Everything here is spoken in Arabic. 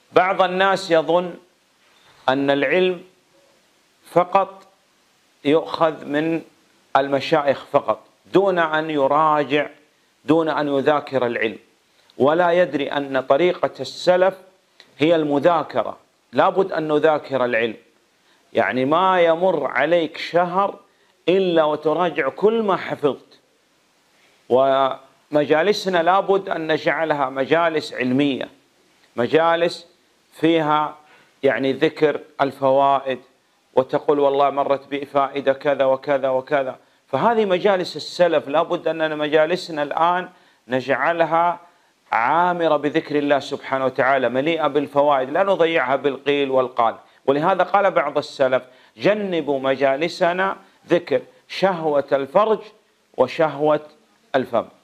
بعض الناس يظن أن العلم فقط يؤخذ من المشايخ فقط دون أن يراجع، دون أن يذاكر العلم، ولا يدري أن طريقة السلف هي المذاكرة. لابد أن نذاكر العلم، يعني ما يمر عليك شهر إلا وتراجع كل ما حفظت. ومجالسنا لابد أن نجعلها مجالس علمية، مجالس فيها يعني ذكر الفوائد، وتقول والله مرت بي فائدة كذا وكذا وكذا. فهذه مجالس السلف، لابد أننا مجالسنا الآن نجعلها عامرة بذكر الله سبحانه وتعالى، مليئة بالفوائد، لا نضيعها بالقيل والقال. ولهذا قال بعض السلف: جنبوا مجالسنا ذكر شهوة الفرج وشهوة الفم.